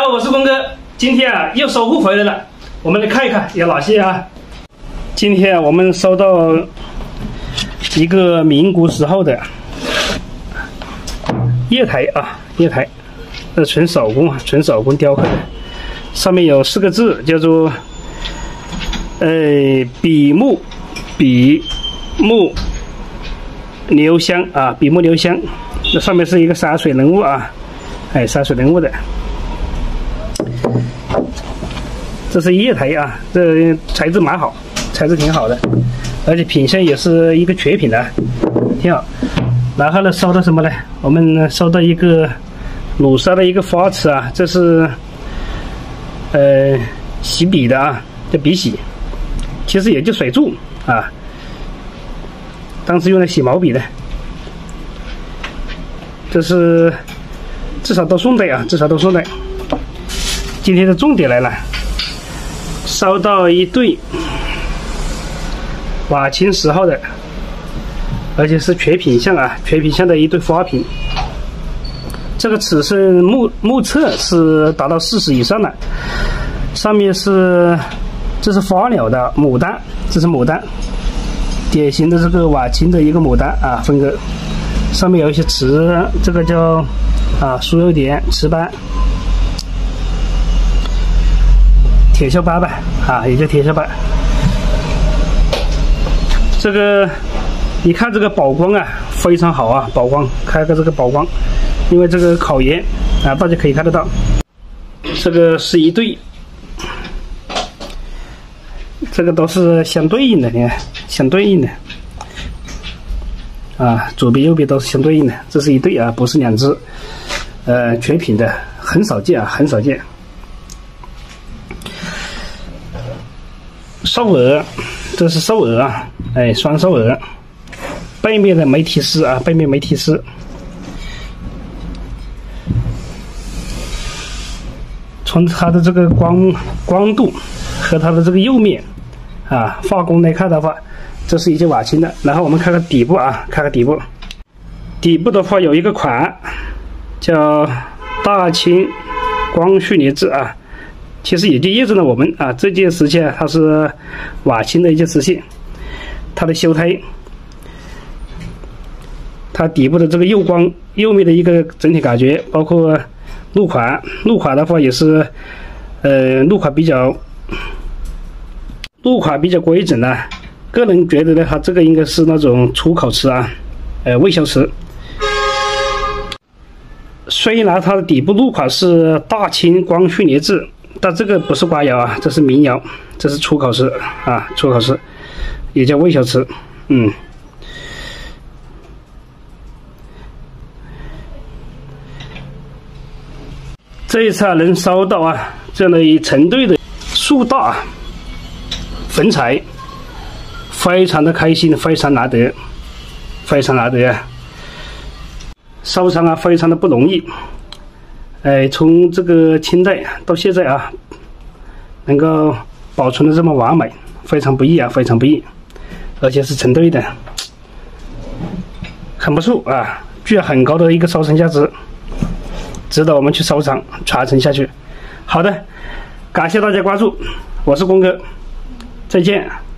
好，我是公哥。今天啊又收获回来了，我们来看一看有哪些啊。今天我们收到一个民国时候的叶台啊，叶台，纯手工啊，纯手工雕刻的，上面有4个字，叫做笔木留香啊，笔木留香。那上面是一个洒水人物啊，洒水人物的。这是叶台啊，这材质蛮好，材质挺好的，而且品相也是一个绝品的，挺好。然后呢，收到什么呢？我们收到一个鲁沙的一个花瓷啊，这是洗笔的啊，叫笔洗，其实也就水柱啊，当时用来洗毛笔的。这是至少都宋代啊，至少都宋代。今天的重点来了，收到一对瓦青10号的，而且是全品相啊，全品相的一对花瓶。这个尺寸目测是达到40以上的，上面这是花鸟的牡丹，这是牡丹，典型的这个瓦青的一个牡丹啊风格。上面有一些瓷，这个叫酥油点、瓷斑、铁锈斑吧啊，也叫铁锈斑。这个你看这个宝光啊，非常好啊，宝光，开个这个宝光，因为这个烤盐啊，大家可以看得到。这个是一对，这个都是相对应的，你看相对应的。啊，左边右边都是相对应的，这是一对啊，不是2只，全品的，很少见啊，很少见。兽耳，这是兽耳啊，双兽耳，背面的没提示啊，背面没提示。从它的这个光度和它的这个釉面啊，画工来看的话。这是一件瓦青的，然后我们看看底部啊，看看底部。底部的话有一个款叫大清光绪年制啊，其实也就验证了我们啊这件石器它是瓦青的一件石器，它的修胎，它底部的这个釉光、釉面的一个整体感觉，包括入款的话也是入款比较规整的。个人觉得呢，它这个应该是那种出口瓷啊，未消瓷。虽然它的底部入款是大清光绪年制，但这个不是官窑啊，这是民窑，这是出口瓷啊，出口瓷也叫未消瓷。这一次啊，能收到啊这样的一成对的数大粉彩。非常的开心，非常难得，非常难得啊！收藏啊，非常的不容易。从这个清代到现在啊，能够保存的这么完美，非常不易啊，非常不易，而且是成对的，很不错啊，具有很高的一个收藏价值，值得我们去收藏传承下去。好的，感谢大家关注，我是公哥，再见。